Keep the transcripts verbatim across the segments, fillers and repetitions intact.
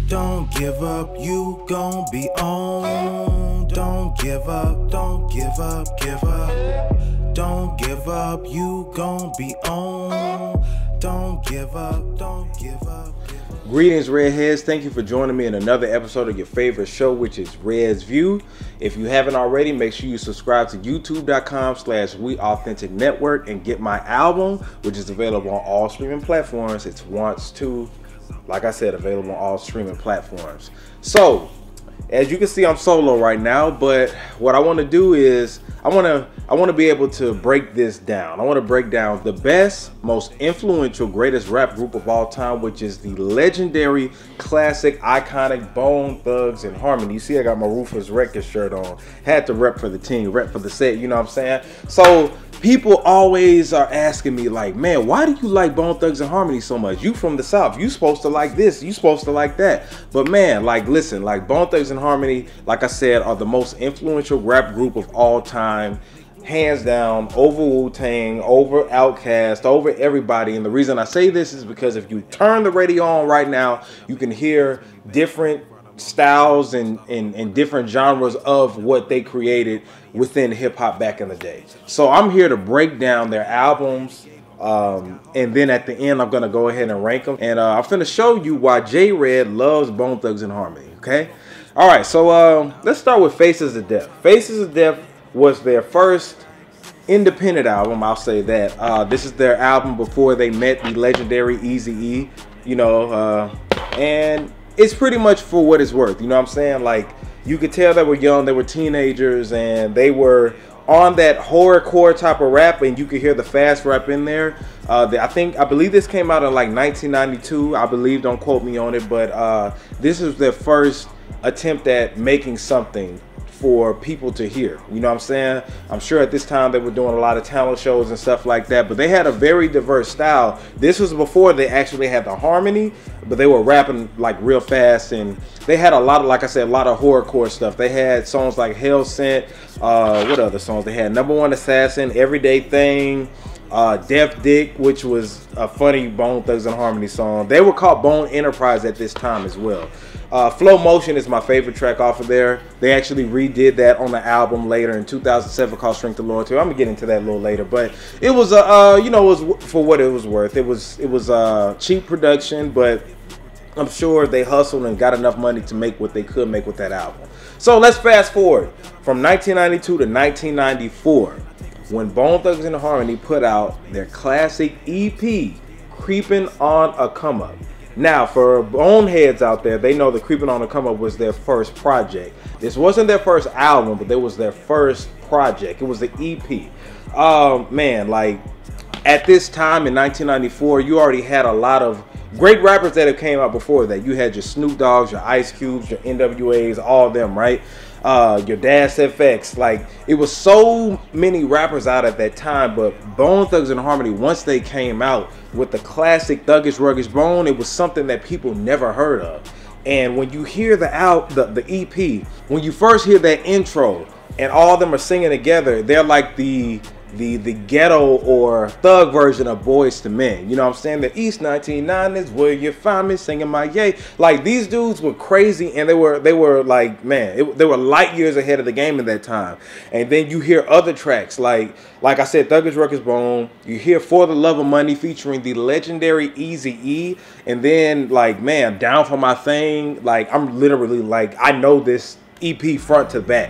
Don't give up, you gon' be on. Don't give up, don't give up, give up. Don't give up, you gon' be on. Don't give up, don't give up. Greetings, Redheads. Thank you for joining me in another episode of your favorite show, which is Red's View. If you haven't already, make sure you subscribe to youtube.com slash We Authentic Network and get my album, which is available on all streaming platforms. It's Wants To, like I said, available on all streaming platforms. So, as you can see, I'm solo right now, but what I want to do is I want to I want to be able to break this down. I want to break down the best, most influential, greatest rap group of all time, which is the legendary, classic, iconic Bone Thugs and Harmony. You see, I got my Ruthless Records shirt on. Had to rep for the team, rep for the set. You know what I'm saying? So people always are asking me, like, man, why do you like Bone Thugs and Harmony so much? You from the South, you supposed to like this, you supposed to like that. But man, like, listen, like Bone Thugs and Harmony, like I said, are the most influential rap group of all time, hands down, over Wu-Tang, over Outkast, over everybody. And the reason I say this is because if you turn the radio on right now, you can hear different styles and, and, and different genres of what they created within hip-hop back in the day. So I'm here to break down their albums, um, and then at the end I'm gonna go ahead and rank them, and uh, I'm finna show you why J-Red loves Bone Thugs and Harmony. Okay, all right, so um, let's start with Faces of Death. Faces of Death was their first independent album, I'll say that. Uh, this is their album before they met the legendary Eazy-E, you know, uh, and it's pretty much for what it's worth, you know what I'm saying? Like, you could tell they were young, they were teenagers, and they were on that horrorcore type of rap, and you could hear the fast rap in there. Uh, the, I think, I believe this came out in like nineteen ninety-two, I believe, don't quote me on it, but uh, this is their first attempt at making something for people to hear, you know what I'm saying? I'm sure at this time they were doing a lot of talent shows and stuff like that, but they had a very diverse style. This was before they actually had the harmony, but they were rapping like real fast, and they had a lot of, like I said, a lot of horrorcore stuff. They had songs like Hell Sent, uh, what other songs they had? Number One Assassin, Everyday Thing, uh, Death Dick, which was a funny Bone Thugs and Harmony song. They were called Bone Enterprise at this time as well. Uh, Flow Motion is my favorite track off of there. They actually redid that on the album later in two thousand seven called Strength of Loyalty. I'm gonna get into that a little later, but it was a uh, uh, you know, it was for what it was worth. It was it was uh, cheap production, but I'm sure they hustled and got enough money to make what they could make with that album. So let's fast forward from nineteen ninety-two to nineteen ninety-four, when Bone Thugs and Harmony put out their classic E P, Creeping on a Come Up. Now, for boneheads out there, they know that Creeping on a Come Up was their first project. This wasn't their first album, but it was their first project. It was the E P. Um, man, like, at this time in nineteen ninety-four, you already had a lot of great rappers that have came out before that. You had your Snoop Dogg's, your Ice Cubes, your N W A's, all of them, right? Uh, your Das F X. Like, it was so many rappers out at that time, but Bone Thugs and Harmony, once they came out with the classic Thuggish Ruggish Bone, it was something that people never heard of. And when you hear the out the, the E P, when you first hear that intro and all of them are singing together, they're like the the the ghetto or thug version of Boys to Men. You know what I'm saying? The East nineteen nineties, where you find me singing my yay. Like, these dudes were crazy, and they were they were like, man, it, they were light years ahead of the game at that time. And then you hear other tracks like like I said, Thuggish Ruggish Bone. You hear For the Love of Money featuring the legendary Eazy-E, and then, like, man, Down for My Thing. Like, I'm literally like, I know this E P front to back,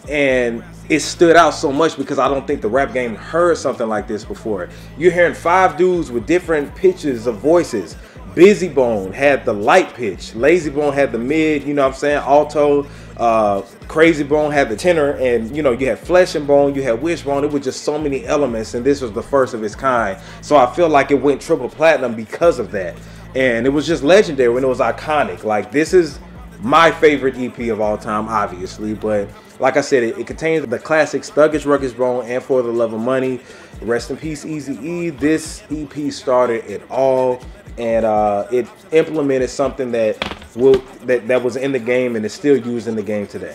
and it stood out so much because I don't think the rap game heard something like this before. You're hearing five dudes with different pitches of voices. Busy Bone had the light pitch, Lazy Bone had the mid, you know what I'm saying, alto, uh, Crazy Bone had the tenor, and you know, you had Flesh and Bone, you had Wishbone. It was just so many elements, and this was the first of its kind. So I feel like it went triple platinum because of that, and it was just legendary and it was iconic. Like, this is my favorite E P of all time, obviously, but like I said, it, it contains the classics Thuggish Ruggish Bone and For the Love of Money. Rest in peace, Eazy-E. This E P started it all, and uh, it implemented something that will that, that was in the game and is still used in the game today.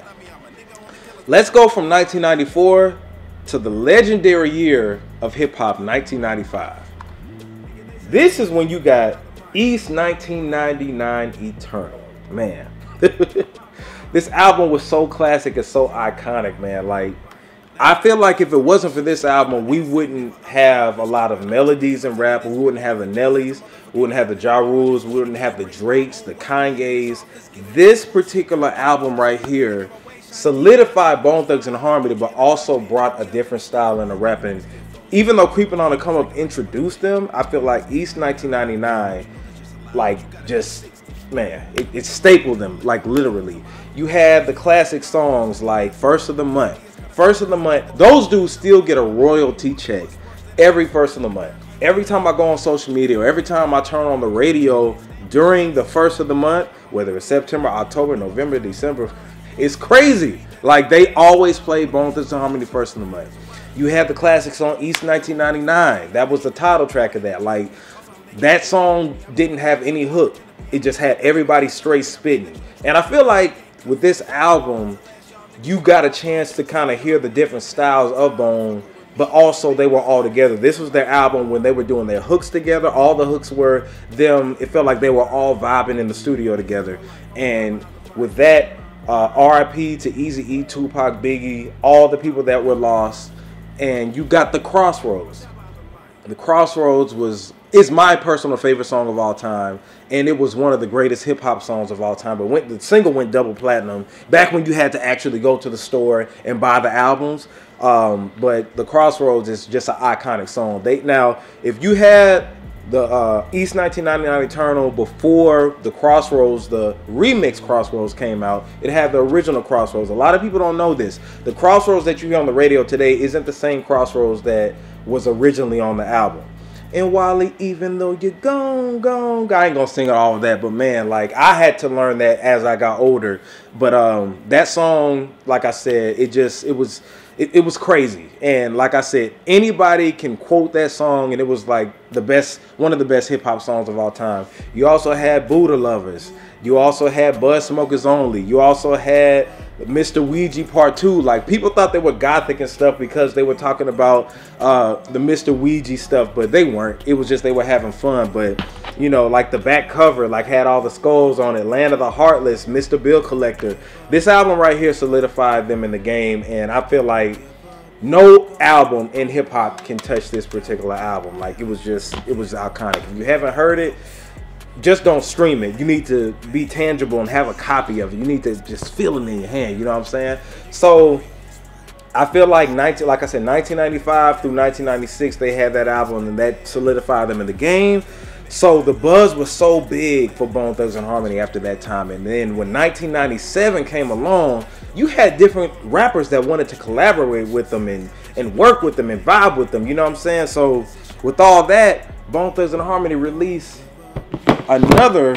Let's go from nineteen ninety-four to the legendary year of hip-hop, nineteen ninety-five. This is when you got East nineteen ninety-nine Eternal. man. This album was so classic and so iconic, man. Like, I feel like if it wasn't for this album, we wouldn't have a lot of melodies in rap. We wouldn't have the Nellies. We wouldn't have the Ja Rules. We wouldn't have the Drakes, the Kanye's. This particular album right here solidified Bone Thugs and Harmony, but also brought a different style in the rapping. Even though Creeping on the Come Up introduced them, I feel like East nineteen ninety-nine, like, just, man, it, it stapled them, like, literally. You had the classic songs like First of the Month. First of the month, those dudes still get a royalty check every first of the month. Every time I go on social media or every time I turn on the radio during the first of the month, whether it's September, October, November, December, it's crazy. Like, they always play Bone Thugs and Harmony first of the month. You have the classic song East nineteen ninety-nine. That was the title track of that. Like, that song didn't have any hook. It just had everybody straight spitting. And I feel like with this album, you got a chance to kind of hear the different styles of Bone, but also they were all together. This was their album when they were doing their hooks together. All the hooks were them. It felt like they were all vibing in the studio together. And with that, uh, R I P to Eazy-E, Tupac, Biggie, all the people that were lost. And you got The Crossroads. The Crossroads was is my personal favorite song of all time, and it was one of the greatest hip hop songs of all time. But went, the single went double platinum back when you had to actually go to the store and buy the albums. Um, but The Crossroads is just an iconic song. They now, if you had the uh, East nineteen ninety-nine Eternal before The Crossroads, the remix Crossroads came out, it had the original Crossroads. A lot of people don't know this. The Crossroads that you hear on the radio today isn't the same Crossroads that was originally on the album. And Wally, even though you're gone, gone, I ain't gonna sing all of that, but man, like, I had to learn that as I got older. But um, that song, like I said, it just, it was, it, it was crazy. And like I said, anybody can quote that song, and it was like the best, one of the best hip hop songs of all time. You also had Buddha Lovers. You also had Bud Smokers Only. You also had Mister Ouija Part two. Like, people thought they were gothic and stuff because they were talking about uh, the Mister Ouija stuff, but they weren't. It was just they were having fun. But, you know, like the back cover, like, had all the skulls on it. Land of the Heartless, Mister Bill Collector. This album right here solidified them in the game, and I feel like no album in hip hop can touch this particular album. Like, it was just, it was iconic. If you haven't heard it, just don't stream it. You need to be tangible and have a copy of it. You need to just feel it in your hand. You know what I'm saying? So I feel like nineteen, like I said, nineteen ninety-five through nineteen ninety-six, they had that album, and that solidified them in the game. So the buzz was so big for Bone Thugs and Harmony after that time. And then when nineteen ninety-seven came along, you had different rappers that wanted to collaborate with them and, and work with them and vibe with them. You know what I'm saying? So with all that, Bone Thugs and Harmony released another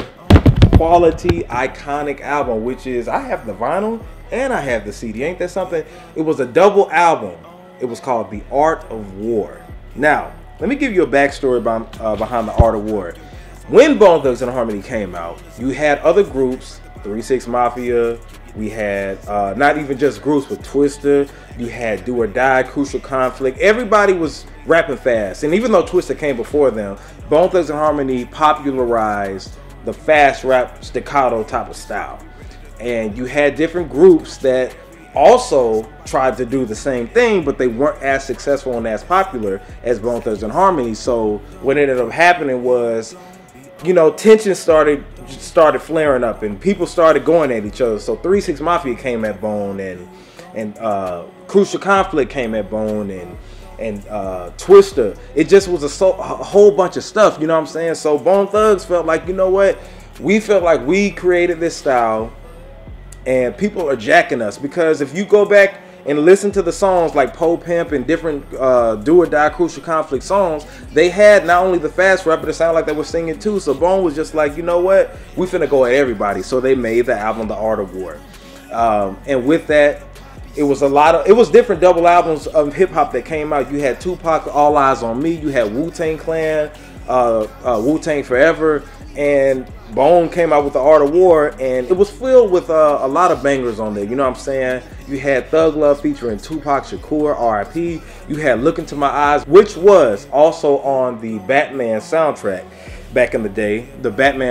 quality iconic album, which is, I have the vinyl and I have the C D. Ain't that something? It was a double album. It was called The Art of War. Now, let me give you a backstory about, uh, behind The Art of War. When Bone Thugs and Harmony came out, you had other groups, three six Mafia. We had uh, not even just groups, but Twista. You had Do or Die, Crucial Conflict. Everybody was rapping fast. And even though Twista came before them, Bone Thugs and Harmony popularized the fast rap staccato type of style. And you had different groups that also tried to do the same thing, but they weren't as successful and as popular as Bone Thugs and Harmony. So what ended up happening was, you know, tension started started flaring up, and people started going at each other. So three six Mafia came at Bone, and and uh, Crucial Conflict came at Bone, and and uh, Twista. It just was a, so, a whole bunch of stuff. You know what I'm saying? So Bone Thugs felt like, you know what? We felt like we created this style, and people are jacking us, because if you go back and listen to the songs like Po Pimp and different uh, Do or Die, Crucial Conflict songs, they had not only the fast rap, but it sounded like they were singing too. So Bone was just like, you know what? We finna go at everybody. So they made the album The Art of War. Um, and with that, it was a lot of, it was different double albums of hip hop that came out. You had Tupac, All Eyes on Me. You had Wu-Tang Clan, uh, uh, Wu-Tang Forever. And Bone came out with The Art of War, and it was filled with uh, a lot of bangers on there. You know what I'm saying? You had Thug Love featuring Tupac Shakur, R I P. You had Look Into My Eyes, which was also on the Batman soundtrack back in the day. The Batman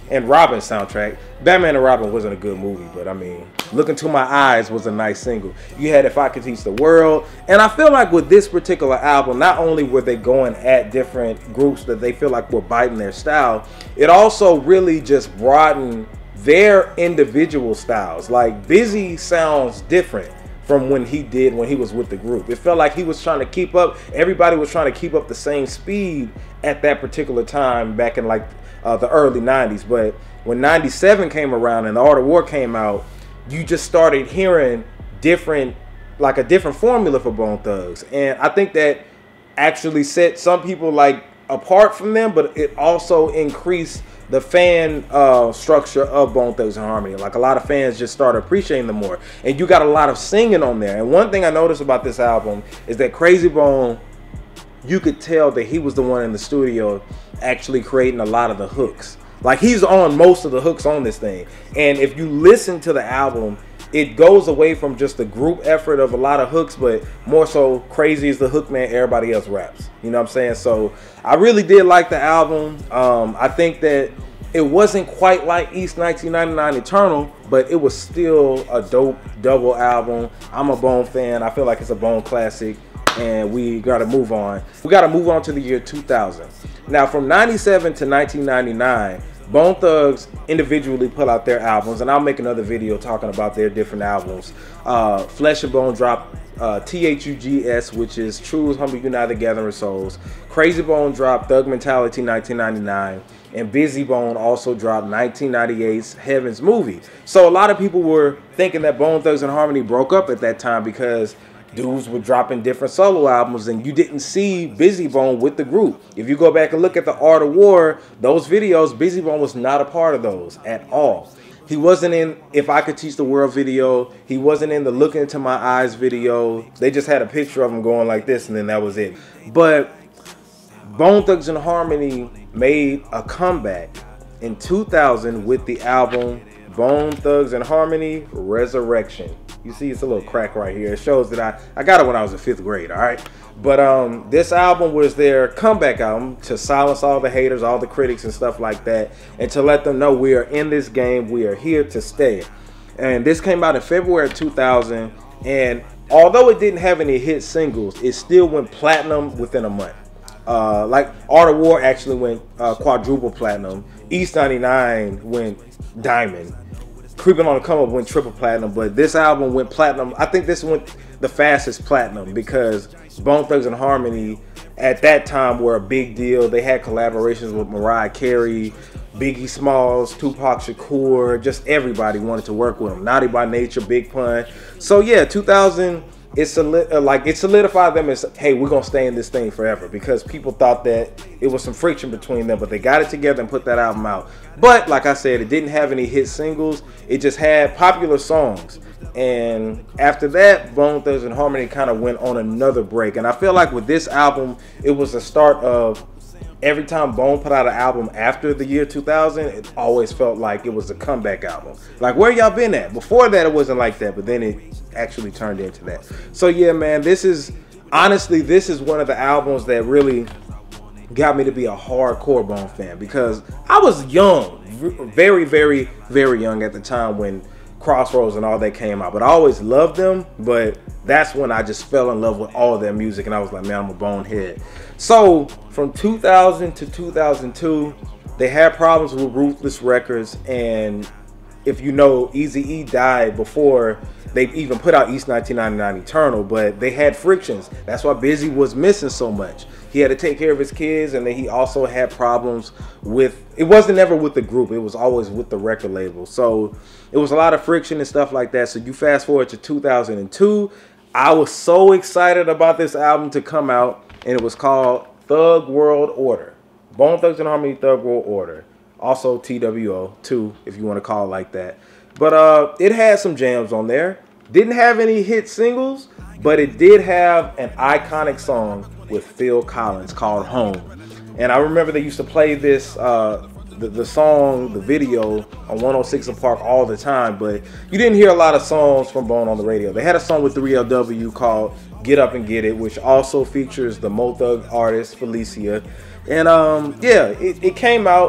and Robin soundtrack. Batman and Robin wasn't a good movie, but I mean, Look Into My Eyes was a nice single. You had If I Could Teach the World. And I feel like with this particular album, not only were they going at different groups that they feel like were biting their style, it also really just broadened their individual styles. Like Busy sounds different from when he did when he was with the group. It felt like he was trying to keep up. Everybody was trying to keep up the same speed at that particular time back in like uh, the early nineties. But when ninety-seven came around and The Art of War came out, you just started hearing different, like a different formula for Bone Thugs. And I think that actually set some people like apart from them, but it also increased the fan uh, structure of Bone Thugs and Harmony. Like a lot of fans just started appreciating them more. And you got a lot of singing on there. And one thing I noticed about this album is that Krayzie Bone, you could tell that he was the one in the studio actually creating a lot of the hooks. Like he's on most of the hooks on this thing. And if you listen to the album, it goes away from just the group effort of a lot of hooks, but more so Krayzie is the hook man, everybody else raps. You know what I'm saying? So I really did like the album. Um, I think that it wasn't quite like East nineteen ninety-nine Eternal, but it was still a dope double album. I'm a Bone fan. I feel like it's a Bone classic, and we got to move on. We got to move on to the year two thousand. Now, from ninety-seven to nineteen ninety-nine, Bone Thugs individually put out their albums, and I'll make another video talking about their different albums. Uh, Flesh and Bone dropped uh, T H U G S, which is True's Humble United Gathering Souls. Krayzie Bone dropped Thug Mentality nineteen ninety-nine. And Bizzy Bone also dropped nineteen ninety-eight's Heaven's Movie. So a lot of people were thinking that Bone Thugs and Harmony broke up at that time because dudes were dropping different solo albums and you didn't see Bizzy Bone with the group. If you go back and look at The Art of War, those videos, Bizzy Bone was not a part of those at all. He wasn't in If I Could Teach the World video. He wasn't in the Look Into My Eyes video. They just had a picture of him going like this and then that was it. But Bone Thugs and Harmony made a comeback in two thousand with the album Bone Thugs and Harmony Resurrection. You see it's a little crack right here. It shows that I, I got it when I was in fifth grade, all right? But um, this album was their comeback album to silence all the haters, all the critics and stuff like that, and to let them know we are in this game, we are here to stay. And this came out in February of two thousand, and although it didn't have any hit singles, it still went platinum within a month. Uh, like Art of War actually went uh, quadruple platinum. East ninety-nine went diamond. Creeping on the Come Up went triple platinum, but this album went platinum. I think this went the fastest platinum because Bone Thugs and Harmony at that time were a big deal. They had collaborations with Mariah Carey, Biggie Smalls, Tupac Shakur, just everybody wanted to work with them. Naughty by Nature, Big Pun. So yeah, two thousand, it's solid, like it solidified them as, hey, we're gonna stay in this thing forever, because people thought that it was some friction between them, but they got it together and put that album out. But like I said, it didn't have any hit singles. It just had popular songs. And after that, Bone Thugs and Harmony kind of went on another break. And I feel like with this album, it was the start of every time Bone put out an album after the year two thousand, it always felt like it was a comeback album. Like, where y'all been at? Before that, it wasn't like that, but then it actually turned into that. So yeah, man, this is, honestly, this is one of the albums that really got me to be a hardcore Bone fan, because I was young, very, very, very young at the time when Crossroads and all that came out, but I always loved them. But that's when I just fell in love with all of their music, and I was like, man, I'm a Bonehead. So from two thousand to two thousand two, they had problems with Ruthless Records, and if you know, Eazy-E died before they even put out East nineteen ninety-nine Eternal, but they had frictions. That's why Bizzy was missing so much. He had to take care of his kids, and then he also had problems with, it wasn't ever with the group, it was always with the record label. So it was a lot of friction and stuff like that. So you fast forward to two thousand two, I was so excited about this album to come out, and it was called Thug World Order. Bone Thugs and Harmony Thug World Order. Also T W O too, if you want to call it like that. But uh, it had some jams on there. Didn't have any hit singles, but it did have an iconic song with Phil Collins called Home. And I remember they used to play this, uh, the, the song, the video on one oh six and Park all the time, but you didn't hear a lot of songs from Bone on the radio. They had a song with three L W called Get Up and Get It, which also features the Mo Thug artist Felicia. And um, yeah, it, it came out.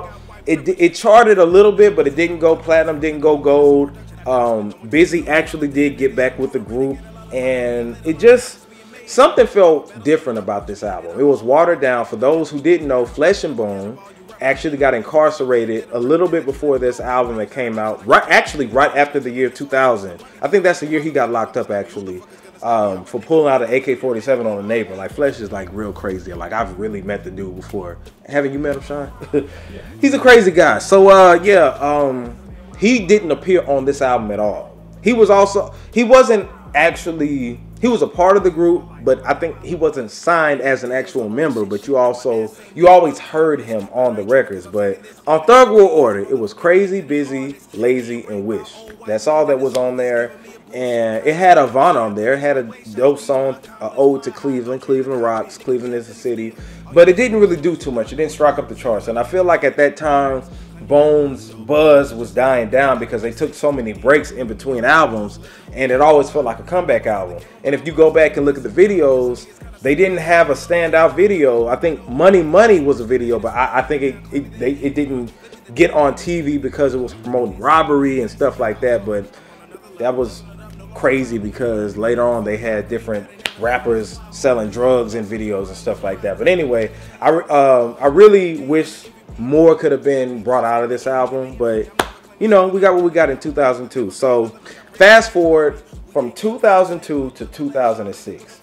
it it charted a little bit, but it didn't go platinum, didn't go gold. Um, Busy actually did get back with the group, and it just, something felt different about this album. It was watered down. For those who didn't know, Flesh and Bone actually got incarcerated a little bit before this album that came out. Right, actually, right after the year two thousand. I think that's the year he got locked up, actually, um, for pulling out an A K forty-seven on a neighbor. Like, Flesh is like real crazy. Like, I've really met the dude before. Haven't you met him, Sean? Yeah. He's a crazy guy. So, uh, yeah. Um, He didn't appear on this album at all. He was also, he wasn't actually, he was a part of the group, but I think he wasn't signed as an actual member, but you also, you always heard him on the records. But on Thug World Order, it was Crazy, Busy, Lazy, and Wish. That's all that was on there. And it had Avant on there. It had a dope song, an ode to Cleveland. Cleveland rocks. Cleveland is a city. But it didn't really do too much. It didn't strike up the charts. And I feel like at that time, Bone's buzz was dying down because they took so many breaks in between albums, and it always felt like a comeback album. And if you go back and look at the videos, they didn't have a standout video. I think Money Money was a video, but I, I think it it, they, it didn't get on T V because it was promoting robbery and stuff like that. But that was crazy because later on they had different rappers selling drugs in videos and stuff like that. But anyway, I, uh, I really wish more could have been brought out of this album, but you know, we got what we got in two thousand two. So fast forward from two thousand two to two thousand six,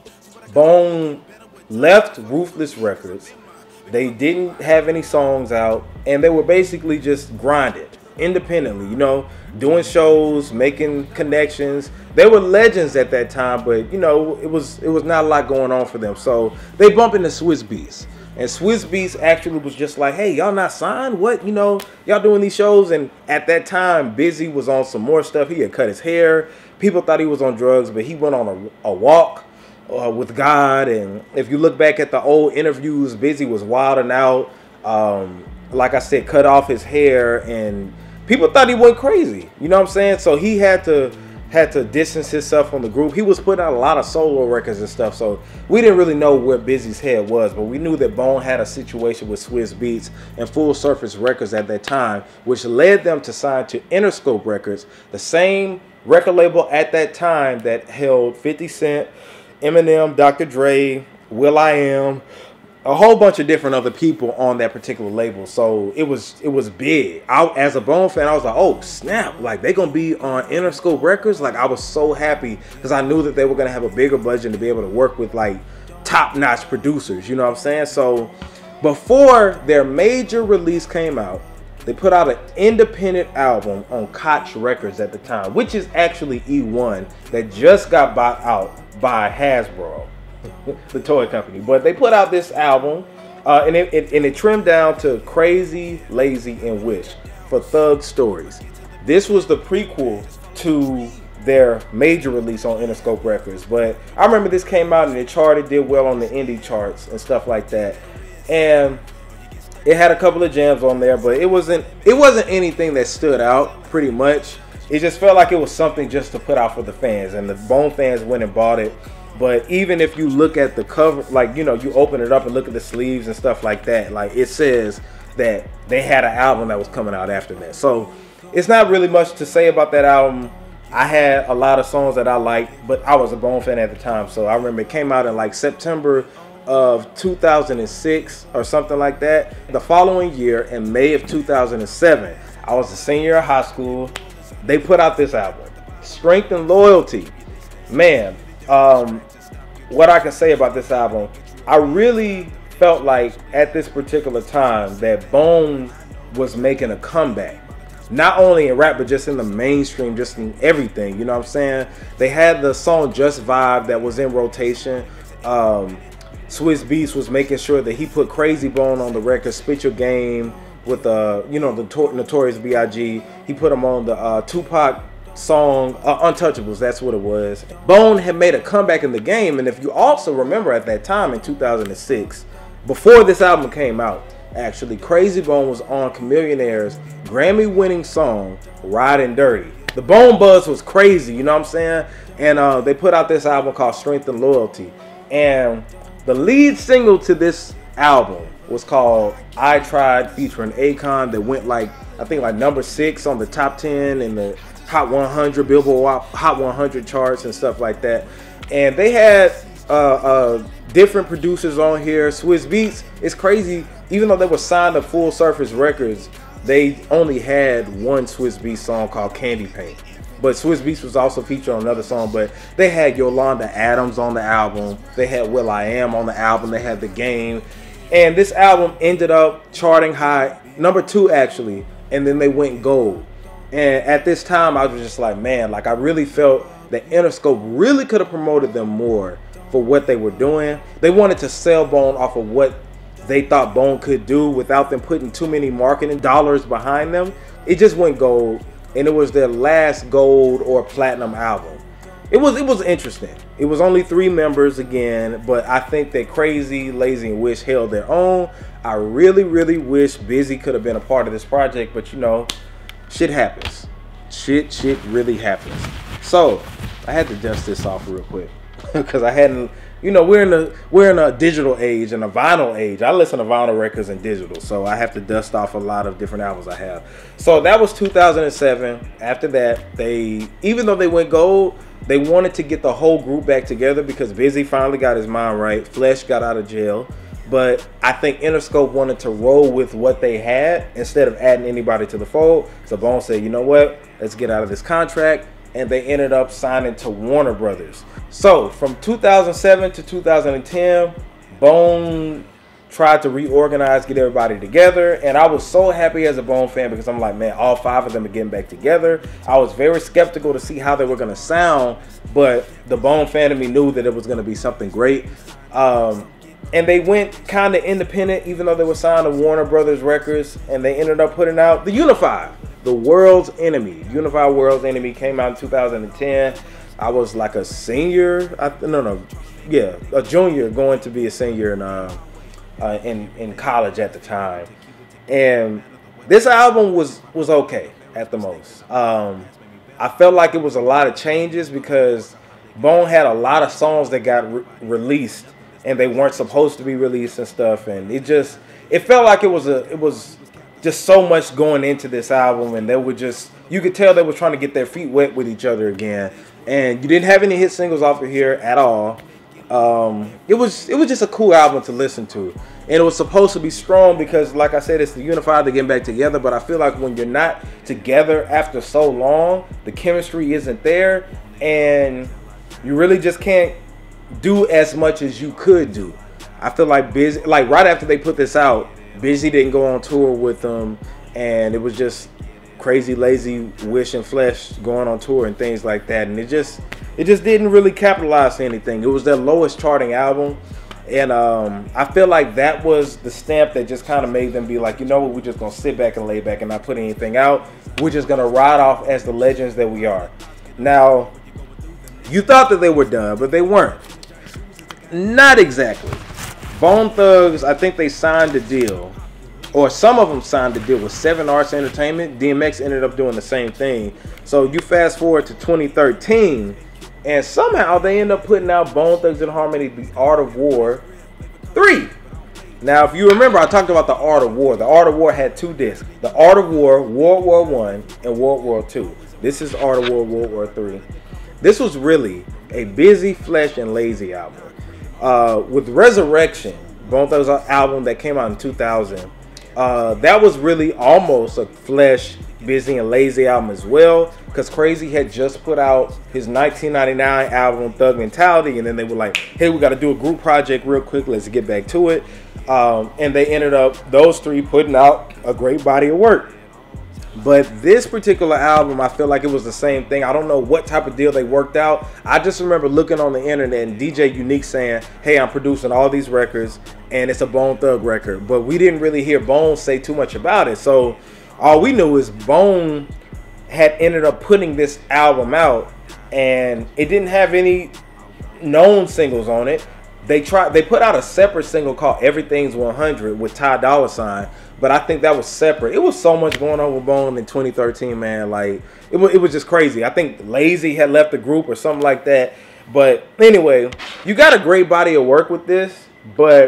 Bone left Ruthless Records. They didn't have any songs out, and they were basically just grinding independently, you know, doing shows, making connections. They were legends at that time, but you know, it was it was not a lot going on for them. So they bump into Swizz Beatz. And Swizz Beatz actually was just like, hey, y'all not signed? What? You know, y'all doing these shows? And at that time, Busy was on some more stuff. He had cut his hair. People thought he was on drugs, but he went on a, a walk uh, with God. And if you look back at the old interviews, Busy was wilding out. Um, like I said, cut off his hair. And people thought he went crazy. You know what I'm saying? So he had to... had to distance himself from the group. He was putting out a lot of solo records and stuff, so we didn't really know where Busy's head was, but we knew that Bone had a situation with Swizz Beatz and Full Surface Records at that time, which led them to sign to Interscope Records, the same record label at that time that held fifty Cent, Eminem, Doctor Dre, will.i.am, a whole bunch of different other people on that particular label. So it was it was big. I, as a Bone fan, I was like, oh snap, like they gonna be on Interscope Records. Like I was so happy because I knew that they were gonna have a bigger budget to be able to work with like top-notch producers, you know what I'm saying? So before their major release came out, they put out an independent album on Koch Records at the time, which is actually E one that just got bought out by Hasbro, the toy company. But they put out this album, uh, and, it, it, and it trimmed down to Crazy, Lazy, and Wish for Thug Stories. This was the prequel to their major release on Interscope Records. But I remember this came out and it charted, did well on the indie charts and stuff like that. And it had a couple of jams on there, but it wasn't it wasn't anything that stood out pretty much. It just felt like it was something just to put out for the fans, and the Bone fans went and bought it. But even if you look at the cover, like, you know, you open it up and look at the sleeves and stuff like that, like it says that they had an album that was coming out after that. So it's not really much to say about that album. I had a lot of songs that I liked, but I was a Bone fan at the time. So I remember it came out in like September of two thousand six or something like that. The following year, in May of two thousand seven, I was a senior in high school. They put out this album, Strength and Loyalty. Man, um, what I can say about this album, I really felt like at this particular time that Bone was making a comeback. Not only in rap, but just in the mainstream, just in everything. You know what I'm saying? They had the song Just Vibe that was in rotation. Um, Swizz Beatz was making sure that he put Crazy Bone on the record, Spit Your Game, with uh, you know, the Notorious B I G He put him on the uh, Tupac song uh, Untouchables. That's what it was. Bone had made a comeback in the game, and if you also remember at that time in two thousand six, before this album came out, actually, Crazy Bone was on Chamillionaire's Grammy-winning song Riding Dirty. The Bone buzz was crazy, you know what I'm saying? And uh, they put out this album called Strength and Loyalty, and the lead single to this album was called I Tried featuring Akon that went like, I think like number six on the top ten in the Hot one hundred, Billboard Hot one hundred charts and stuff like that. And they had uh, uh, different producers on here. Swizz Beatz, it's crazy, even though they were signed to Full Surface Records, they only had one Swizz Beatz song called Candy Paint. But Swizz Beatz was also featured on another song, but they had Yolanda Adams on the album. They had Will I Am on the album. They had The Game. And this album ended up charting high, number two actually, and then they went gold. And at this time, I was just like, man, like I really felt that Interscope really could have promoted them more for what they were doing. They wanted to sell Bone off of what they thought Bone could do without them putting too many marketing dollars behind them. It just went gold, and it was their last gold or platinum album. It was it was interesting. It was only three members again, but I think that Crazy, Lazy, and Wish held their own. I really, really wish Busy could have been a part of this project, but you know, shit happens. Shit, shit really happens. So I had to dust this off real quick because I hadn't. You know, we're in a we're in a digital age and a vinyl age. I listen to vinyl records and digital, so I have to dust off a lot of different albums I have. So that was two thousand seven. After that, they even though they went gold, they wanted to get the whole group back together because Busy finally got his mind right. Flesh got out of jail. But I think Interscope wanted to roll with what they had instead of adding anybody to the fold. So Bone said, you know what? Let's get out of this contract. And they ended up signing to Warner Brothers. So from two thousand seven to two thousand ten, Bone tried to reorganize, get everybody together. And I was so happy as a Bone fan because I'm like, man, all five of them are getting back together. I was very skeptical to see how they were going to sound, but the Bone fan in me knew that it was going to be something great. Um, and they went kind of independent, even though they were signed to Warner Brothers Records, and they ended up putting out the Unified, The World's Enemy. Unified World's Enemy came out in two thousand ten. I was like a senior, I, no, no, yeah, a junior going to be a senior in, uh, uh, in, in college at the time. And this album was, was okay at the most. Um, I felt like it was a lot of changes because Bone had a lot of songs that got re released and they weren't supposed to be released and stuff. And it just, it felt like it was a, it was just so much going into this album, and they were just, you could tell they were trying to get their feet wet with each other again. And you didn't have any hit singles off of here at all. Um, it was, it was just a cool album to listen to. And it was supposed to be strong because, like I said, it's the Unified, they're getting back together. But I feel like when you're not together after so long, the chemistry isn't there. And you really just can't do as much as you could do. I feel like Busy, like right after they put this out, Busy didn't go on tour with them, and it was just Crazy, Lazy, Wish, and Flesh going on tour and things like that, and it just it just didn't really capitalize anything. It was their lowest charting album, and um, I feel like that was the stamp that just kind of made them be like, you know what, we're just gonna sit back and lay back and not put anything out. We're just gonna ride off as the legends that we are. Now, you thought that they were done, but they weren't. Not exactly. Bone Thugs, I think they signed a deal, or some of them signed a deal with Seven Arts Entertainment. D M X ended up doing the same thing. So you fast forward to twenty thirteen, and somehow they end up putting out Bone Thugs and Harmony, The Art of War three. Now, if you remember, I talked about The Art of War. The Art of War had two discs. The Art of War, World War One, and World War Two. This is Art of War, World War Three. This was really a Busy, Flesh, and Lazy album. Uh, with Resurrection, Bone Thugs album that came out in two thousand, uh, that was really almost a Flesh, Busy, and Lazy album as well, because Crazy had just put out his nineteen ninety-nine album Thug Mentality, and then they were like, hey, we got to do a group project real quick, let's get back to it. Um, and they ended up, those three, putting out a great body of work. But this particular album, I feel like it was the same thing. I don't know what type of deal they worked out. I just remember looking on the internet and D J Unique saying, hey, I'm producing all these records and it's a Bone Thug record. But we didn't really hear Bone say too much about it. So all we knew is Bone had ended up putting this album out and it didn't have any known singles on it. They tried. They put out a separate single called Everything's one hundred with Ty Dolla Sign, but I think that was separate. It was so much going on with Bone in twenty thirteen, man. Like, it was, it was just crazy. I think Lazy had left the group or something like that. But anyway, you got a great body of work with this, but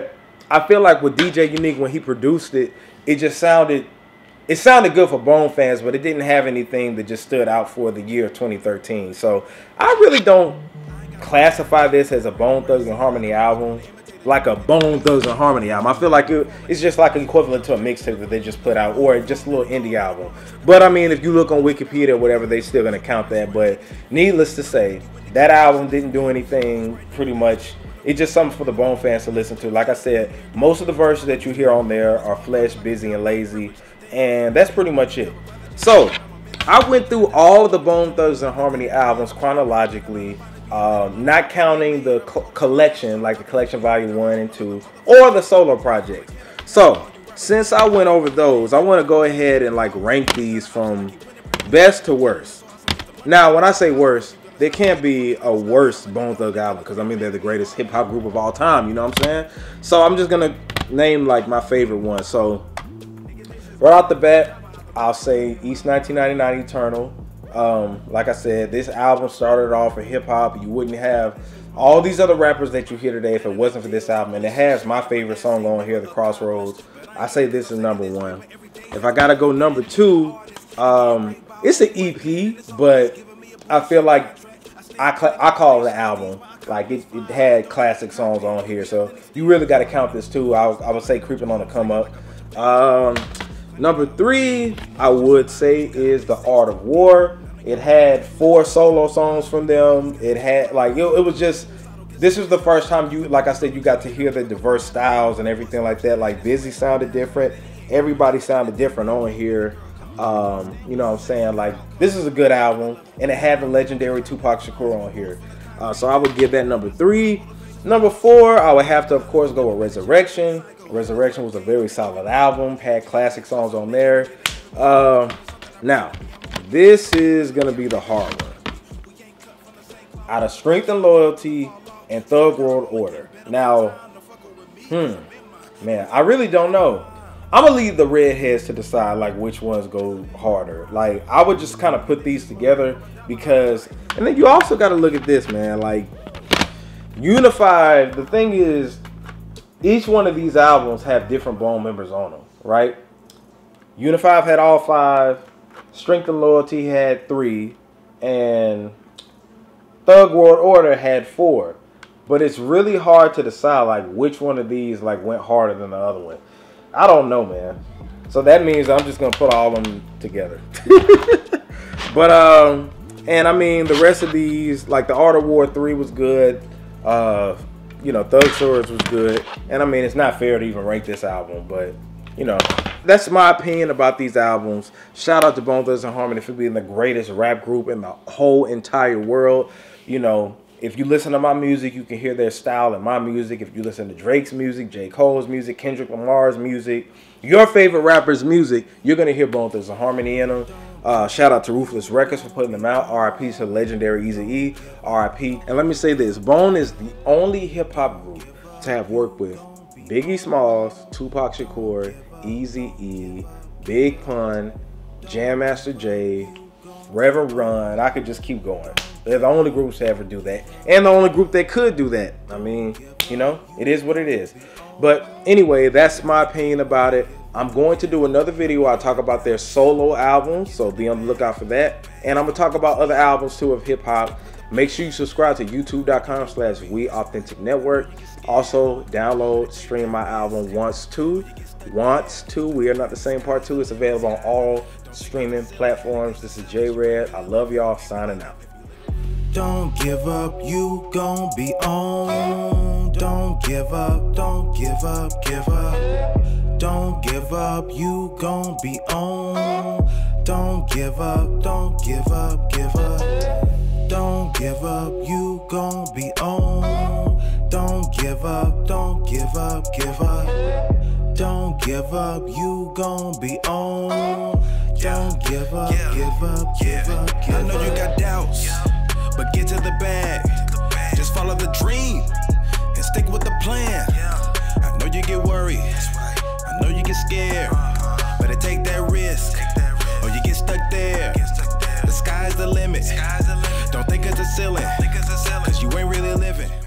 I feel like with D J Unique, when he produced it, it just sounded, it sounded good for Bone fans, but it didn't have anything that just stood out for the year twenty thirteen. So I really don't classify this as a Bone Thugs and Harmony album, like a Bone Thugs and Harmony album. I feel like it, it's just like an equivalent to a mixtape that they just put out, or just a little indie album. But I mean, if you look on Wikipedia or whatever, they still gonna count that. But needless to say, that album didn't do anything pretty much. It's just something for the Bone fans to listen to. Like I said, most of the verses that you hear on there are Flesh, Busy, and Lazy, and that's pretty much it. So I went through all of the Bone Thugs and Harmony albums chronologically, um, not counting the co collection, like the collection volume one and two, or the solo projects. So since I went over those, I want to go ahead and like rank these from best to worst. Now, when I say worst, there can't be a worse Bone Thug album, because I mean they're the greatest hip hop group of all time. You know what I'm saying? So I'm just gonna name like my favorite ones. So right off the bat, I'll say East nineteen ninety-nine Eternal. Um, like I said, this album started off in hip hop. You wouldn't have all these other rappers that you hear today if it wasn't for this album. And it has my favorite song on here, The Crossroads. I say this is number one. If I gotta go number two, um, it's an E P, but I feel like I, I call it an album. Like, it, it had classic songs on here, so you really got to count this too. I, I would say Creeping on the Come Up. Um, number three, I would say, is The Art of War. It had four solo songs from them. It had, like, it, it was just, this was the first time you, like I said, you got to hear the diverse styles and everything like that. Like, Busy sounded different. Everybody sounded different on here. Um, you know what I'm saying? Like, this is a good album, and it had the legendary Tupac Shakur on here. Uh, so I would give that number three. Number four, I would have to, of course, go with Resurrection. Resurrection was a very solid album, had classic songs on there. Uh, now, this is going to be the hard one. Out of Strength and Loyalty and Thug World Order. Now, hmm, man, I really don't know. I'm gonna leave the redheads to decide like which ones go harder. Like, I would just kind of put these together because, and then you also got to look at this, man. Like, Unified, the thing is, each one of these albums have different Bone members on them, right? Unified had all five, Strength and Loyalty had three, and Thug World Order had four. But it's really hard to decide like which one of these like went harder than the other one. I don't know, man. So that means I'm just gonna put all of them together. But um, and I mean the rest of these, like the Art of War three was good. Uh, you know, Thug Swords was good. And I mean, it's not fair to even rank this album, but you know, that's my opinion about these albums. Shout out to Bone Thugs and Harmony for being the greatest rap group in the whole entire world. You know, if you listen to my music, you can hear their style in my music. If you listen to Drake's music, J. Cole's music, Kendrick Lamar's music, your favorite rapper's music, you're going to hear Bone Thugs and Harmony in them. Uh, shout out to Ruthless Records for putting them out. R I P to the legendary Eazy-E. R I P. And let me say this. Bone is the only hip-hop group to have worked with Biggie Smalls, Tupac Shakur, Eazy-E, Big Pun, Jam Master Jay, Reverend Run. I could just keep going. They're the only groups to ever do that. And the only group that could do that. I mean, you know, it is what it is. But anyway, that's my opinion about it. I'm going to do another video where I talk about their solo albums, so be on the lookout for that. And I'm going to talk about other albums too of hip-hop. Make sure you subscribe to youtube dot com slash We Authentic Network. Also, download, stream my album Wants To. Wants To, We Are Not the Same Part two. It's available on all streaming platforms. This is J Red. I love y'all. Signing out. Don't give up, you gon' be on. Don't give up, don't give up, give up. Don't give up, you gon' be on. Don't give up, don't give up, give up. Don't give up, you gon' be on. Don't give up, don't give up, give up. Don't give up, you gon' be on. Don't give up, give up, give up, give up. I know you got doubts, but get to the bag. Just follow the dream and stick with the plan. I know you get worried, I know you get scared, but it take that risk or you get stuck there. The sky's the limit. Don't think it's a ceiling, cause you ain't really living.